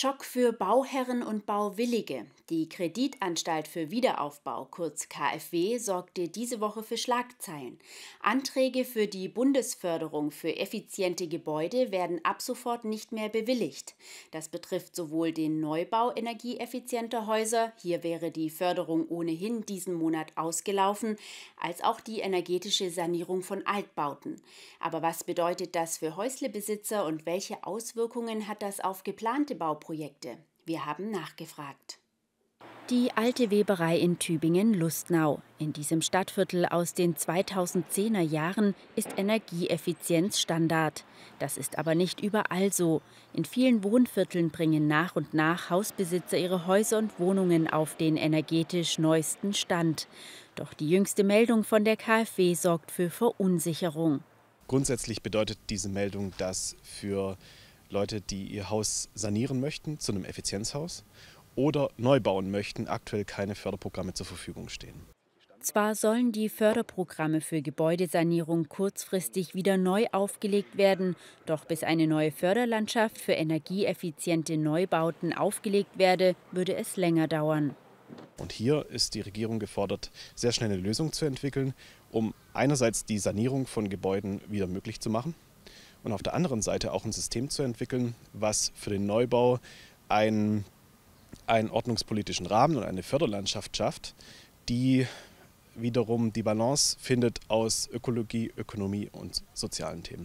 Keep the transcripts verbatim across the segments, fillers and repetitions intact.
Schock für Bauherren und Bauwillige. Die Kreditanstalt für Wiederaufbau, kurz K f W, sorgte diese Woche für Schlagzeilen. Anträge für die Bundesförderung für effiziente Gebäude werden ab sofort nicht mehr bewilligt. Das betrifft sowohl den Neubau energieeffizienter Häuser, hier wäre die Förderung ohnehin diesen Monat ausgelaufen, als auch die energetische Sanierung von Altbauten. Aber was bedeutet das für Häuslebesitzer und welche Auswirkungen hat das auf geplante Bauprojekte? Wir haben nachgefragt. Die alte Weberei in Tübingen-Lustenau. In diesem Stadtviertel aus den zweitausendzehner Jahren ist Energieeffizienz Standard. Das ist aber nicht überall so. In vielen Wohnvierteln bringen nach und nach Hausbesitzer ihre Häuser und Wohnungen auf den energetisch neuesten Stand. Doch die jüngste Meldung von der K f W sorgt für Verunsicherung. Grundsätzlich bedeutet diese Meldung, dass für Leute, die ihr Haus sanieren möchten zu einem Effizienzhaus oder neu bauen möchten, aktuell keine Förderprogramme zur Verfügung stehen. Zwar sollen die Förderprogramme für Gebäudesanierung kurzfristig wieder neu aufgelegt werden, doch bis eine neue Förderlandschaft für energieeffiziente Neubauten aufgelegt werde, würde es länger dauern. Und hier ist die Regierung gefordert, sehr schnell eine Lösung zu entwickeln, um einerseits die Sanierung von Gebäuden wieder möglich zu machen und auf der anderen Seite auch ein System zu entwickeln, was für den Neubau ein einen ordnungspolitischen Rahmen und eine Förderlandschaft schafft, die wiederum die Balance findet aus Ökologie, Ökonomie und sozialen Themen.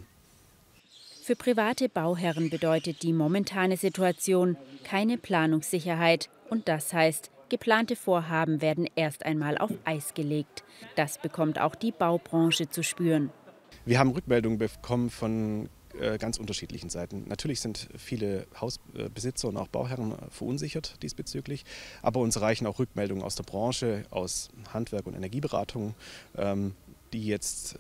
Für private Bauherren bedeutet die momentane Situation keine Planungssicherheit. Und das heißt, geplante Vorhaben werden erst einmal auf Eis gelegt. Das bekommt auch die Baubranche zu spüren. Wir haben Rückmeldungen bekommen von ganz unterschiedlichen Seiten. Natürlich sind viele Hausbesitzer und auch Bauherren verunsichert diesbezüglich, aber uns erreichen auch Rückmeldungen aus der Branche, aus Handwerk und Energieberatung, die jetzt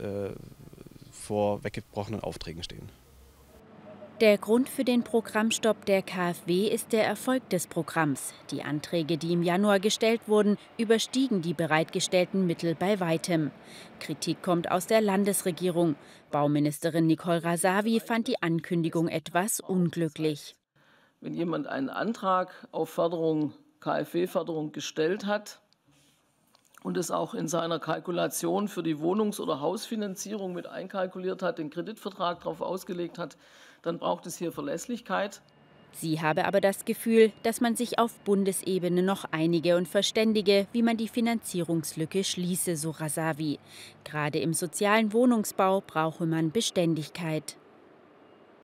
vor weggebrochenen Aufträgen stehen. Der Grund für den Programmstopp der K f W ist der Erfolg des Programms. Die Anträge, die im Januar gestellt wurden, überstiegen die bereitgestellten Mittel bei weitem. Kritik kommt aus der Landesregierung. Bauministerin Nicole Rasavi fand die Ankündigung etwas unglücklich. Wenn jemand einen Antrag auf Förderung, K f W-Förderung gestellt hat und es auch in seiner Kalkulation für die Wohnungs- oder Hausfinanzierung mit einkalkuliert hat, den Kreditvertrag darauf ausgelegt hat, dann braucht es hier Verlässlichkeit. Sie habe aber das Gefühl, dass man sich auf Bundesebene noch einige und verständige, wie man die Finanzierungslücke schließe, so Rasavi. Gerade im sozialen Wohnungsbau brauche man Beständigkeit.